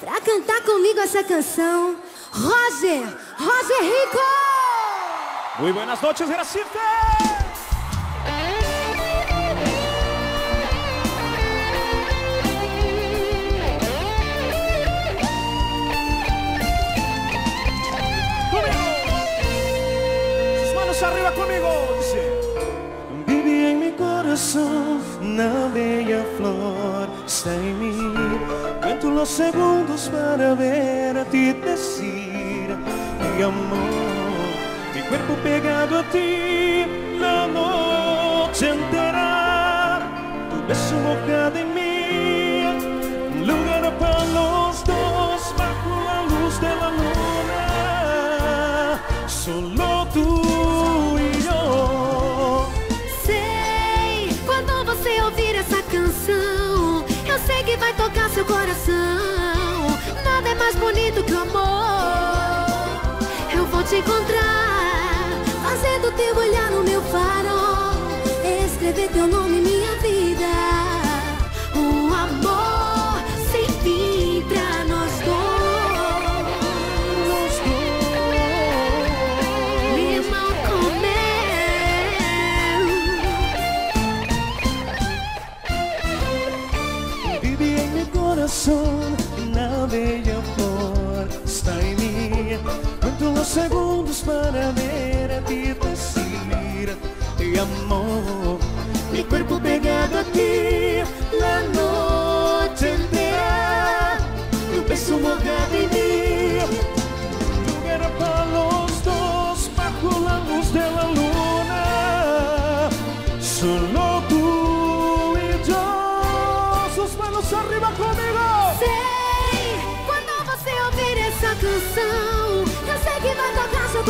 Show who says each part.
Speaker 1: Pra cantar comigo essa canção, Roger Rico!
Speaker 2: Muy buenas noches, Recife! Arriba conmigo, dice.
Speaker 3: Vive en mi corazón una bella flor, está en mí. Cuento los segundos para ver a ti decir mi amor. Mi cuerpo pegado a ti la noche entera. Tu beso mojado en mí, un lugar para los dos bajo la luz de la luna. Solo tú.
Speaker 1: Eu sei que vai tocar seu coração. Nada é mais bonito que o amor. Eu vou te encontrar, fazendo teu olhar no meu farol, escrever teu nome em minha vida. Um amor sem fim pra nós dois. Limão com mel.
Speaker 3: Vive en mi corazón una bella flor, está en mí. Cuento los segundos para ver a ti decir te amo. Mi cuerpo pegado a ti la noche entera. Tu beso mojado en mí, lugar para los dos bajo la luz de la luna. Solo tú y yo. Sus manos arriba comigo.
Speaker 1: Sei, quando você ouvir essa canção, eu sei que vai tocar seu